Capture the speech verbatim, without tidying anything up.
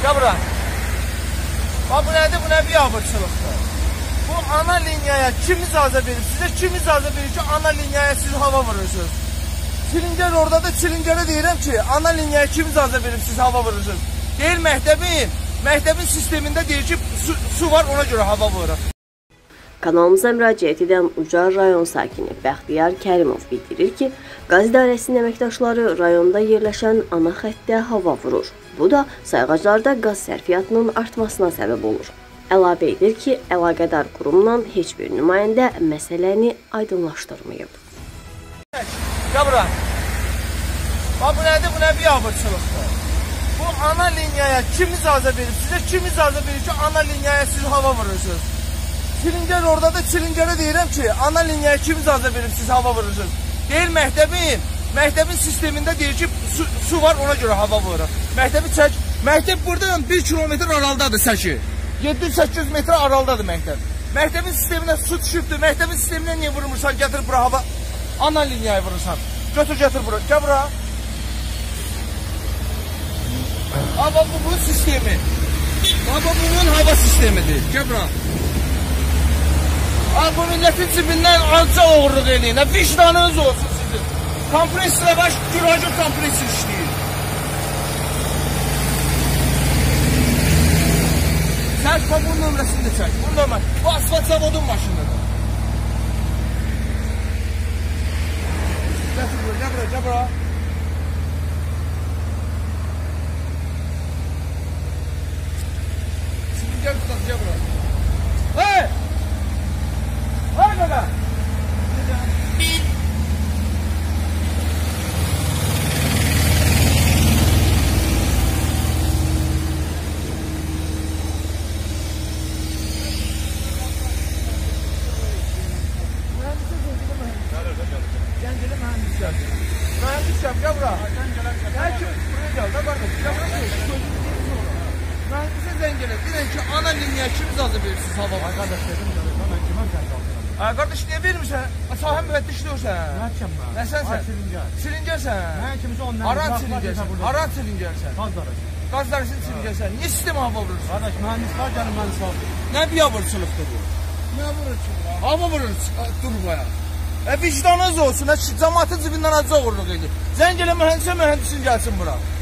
Gel bura. Bax bu nədir? Bu nə biabırçılıqdır? Bu ana linyaya kim icazə verib? Sizə kim icazə verir ki, ana linyaya siz hava vurursunuz? Çilingər orada da çilingərə deyirəm ki, ana linyaya kim icazə verib siz hava vurursunuz? Deyil məktəbin, məktəbin sistemində deyir ki, su, su var, ona görə hava vurur. Kanalımıza müraciət edən Ucar rayon sakini Bəxtiyar Kərimov bildirir ki, qaz idarəsinin əməkdaşları rayonda yerləşən ana xəttdə hava vurur. Bu da sayğaclarda qaz sərfiyyatının artmasına səbəb olur. Əlavə edir ki, əlaqədar qurumla heç bir nümayəndə məsələni aydınlaşdırmayıb. Gel bura. Bax bu nədir? Bu nə biabırçılıqdır? Bu ana linyaya kim icazə verib? Sizə kim icazə verir ki, ana linyaya siz hava vurursunuz? Çilingər orada da çilingərə deyirəm ki, ana linyaya kim icazə verib siz hava vurursunuz? Deyil məktəbin, məktəbin sistemində deyir ki, su, su var, ona görə hava vurur. Məktəbi çək, məktəb buradan bir kilometr aralıdadır səki. yeddi yüz səkkiz yüz metr aralıdadır məktəb. Məktəbin sisteminə su düşübdür, məktəbin sisteminə niyə vurmursan, gətir bura hava, ana linyaya vurursan. Götür, gətir bura, gəl bura. Ama bu bunun sistemi. Ama bunun hava sistemidir. Gəl bura. Bu milletin cibindən azca oğurluq eləyin. Nə vicdanınız olsun sizin. Kompreslə baş, güracı kompreslə işləyir. Çək, bunun nömrəsini də çək. Bunun nömrə. Bu asfalt zavodun maşınıdır. Gətir bura, gəl bura, gəl bura. Şimdi gəl tutan, gəl bura. Hey! Hay baba! Gəncəli mühəndis gəldi. Mühəndis gəl, gəl bura. Gəl ki, buraya gəl, da qardaş. Gəl bura. Mühəndisi zəng gəlir. Deyirən ki, ana linyaya kim icazə verirsiniz hava? Ay qardaş, dedim gəlir. Mən kiməm kəndi altıram? Ay qardaş, niyə vermirsən? Sahə müfəttiş deyirsən. Nə kim mən? Nə sənsən? Çilingər. Çilingərsən? Mən kimsə ondan. Aran çilingərsən. Aran çilingərsən. Qaz darısı. Qaz darısını çilingərsən. Niyə sistemə hava vurursun? Qardaş, mühəndis var, gəlin mühəndis var. Nə biabırçılıqdır bu? Nə vurur ki? Hava vurur, dur baya. E vicdanınız olsun, cəmaatın cibindən acı oğurluq edir. Zəng elə mühəndisə mühəndisin gəlsin bura.